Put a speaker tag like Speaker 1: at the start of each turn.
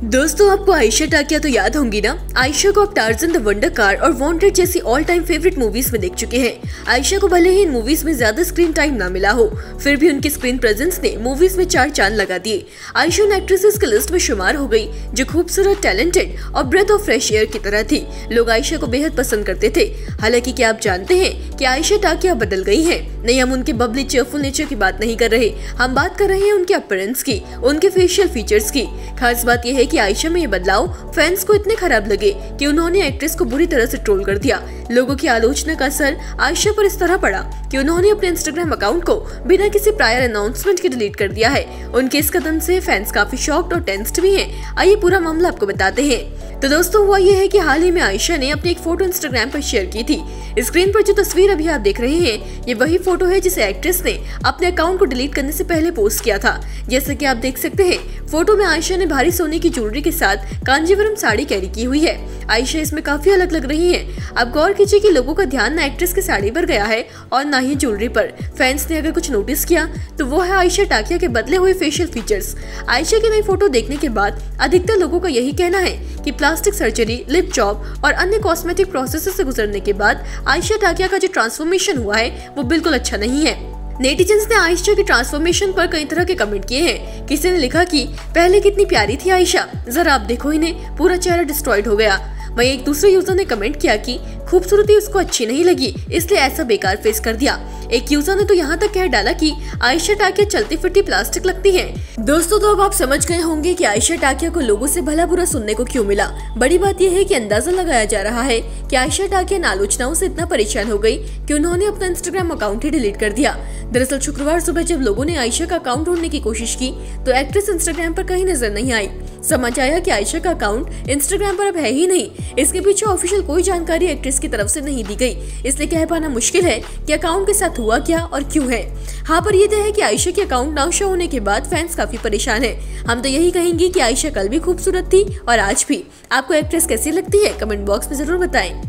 Speaker 1: दोस्तों, आपको आयशा टाकिया तो याद होंगी ना। आयशा को आप टार्ज़न द वंडर कार और वांटेड जैसी ऑल टाइम फेवरेट मूवीज में देख चुके हैं। आयशा को भले ही इन मूवीज में ज्यादा स्क्रीन टाइम ना मिला हो, फिर भी उनकी स्क्रीन प्रेजेंस ने मूवीज में 4 चांद लगा दिए। आयशा उन एक्ट्रेसेस की लिस्ट में शुमार हो गई जो खूबसूरत, टैलेंटेड और ब्रेथ ऑफ फ्रेश एयर की तरह थी। लोग आयशा को बेहद पसंद करते थे। हालांकि क्या आप जानते हैं कि आयशा टाकिया बदल गई है? नहीं, हम उनके बबली चेयरफुल नेचर की बात नहीं कर रहे, हम बात कर रहे हैं उनके अपीयरेंस की, उनके फेशियल फीचर्स की। खास बात यह है कि आयशा में ये बदलाव फैंस को इतने खराब लगे कि उन्होंने एक्ट्रेस को बुरी तरह से ट्रोल कर दिया। लोगों की आलोचना का असर आयशा पर इस तरह पड़ा कि उन्होंने अपने इंस्टाग्राम अकाउंट को बिना किसी प्रायर अनाउंसमेंट के डिलीट कर दिया है। उनके इस कदम से फैंस काफी शॉक्ड और टेंस्ड भी हैं। आइए पूरा मामला आपको बताते हैं। तो दोस्तों, हुआ ये है कि हाल ही में आयशा ने अपनी एक फोटो इंस्टाग्राम पर शेयर की थी। स्क्रीन पर जो तस्वीर अभी आप देख रहे हैं, ये वही फोटो है जिसे एक्ट्रेस ने अपने अकाउंट को डिलीट करने से पहले पोस्ट किया था। जैसे कि आप देख सकते हैं, फोटो में आयशा ने भारी सोने की ज्वेलरी के साथ कांजीवरम साड़ी कैरी की हुई है। आयशा इसमें काफी अलग लग रही है। अब गौर कीजिए कि लोगों का ध्यान ना एक्ट्रेस की साड़ी पर गया है और ना ही ज्वेलरी पर। फैंस ने अगर कुछ नोटिस किया तो वो है आयशा टाकिया के बदले हुए फेशियल फीचर्स। आयशा की नई फोटो देखने के बाद अधिकतर लोगों का यही कहना है कि प्लास्टिक सर्जरी, लिप जॉब और अन्य कॉस्मेटिक प्रोसेस से गुजरने के बाद आयशा टाकिया का जो ट्रांसफॉर्मेशन हुआ है वो बिल्कुल अच्छा नहीं है। नेटिजन्स ने आयशा की ट्रांसफॉर्मेशन पर कई तरह के कमेंट किए हैं। किसी ने लिखा कि पहले कितनी प्यारी थी आयशा, जरा आप देखो इन्हें, पूरा चेहरा डिस्ट्रॉयड हो गया। वहीं एक दूसरे यूजर ने कमेंट किया कि खूबसूरती उसको अच्छी नहीं लगी, इसलिए ऐसा बेकार फेस कर दिया। एक यूजर ने तो यहाँ तक कह डाला कि आयशा टाकिया चलती फिरती प्लास्टिक लगती है। दोस्तों, तो अब आप समझ गए होंगे कि आयशा टाकिया को लोगों से भला बुरा सुनने को क्यों मिला। बड़ी बात यह है कि अंदाजा लगाया जा रहा है कि आयशा टाकिया इन आलोचनाओं से इतना परेशान हो गई कि उन्होंने अपना इंस्टाग्राम अकाउंट ही डिलीट कर दिया। दरअसल शुक्रवार सुबह जब लोगों ने आयशा का अकाउंट ढूंढने की कोशिश की तो एक्ट्रेस इंस्टाग्राम पर कहीं नजर नहीं आई। समझ आया कि आयशा का अकाउंट इंस्टाग्राम पर अब है ही नहीं। इसके पीछे ऑफिशियल कोई जानकारी एक्ट्रेस की तरफ से नहीं दी गई, इसलिए कह पाना मुश्किल है कि अकाउंट के साथ हुआ क्या और क्यों है। हाँ, पर यह तय है कि आयशा के अकाउंट ना शो होने के बाद फैंस काफी परेशान हैं। हम तो यही कहेंगे कि आयशा कल भी खूबसूरत थी और आज भी। आपको एक्ट्रेस कैसी लगती है? कमेंट बॉक्स में जरूर बताएं।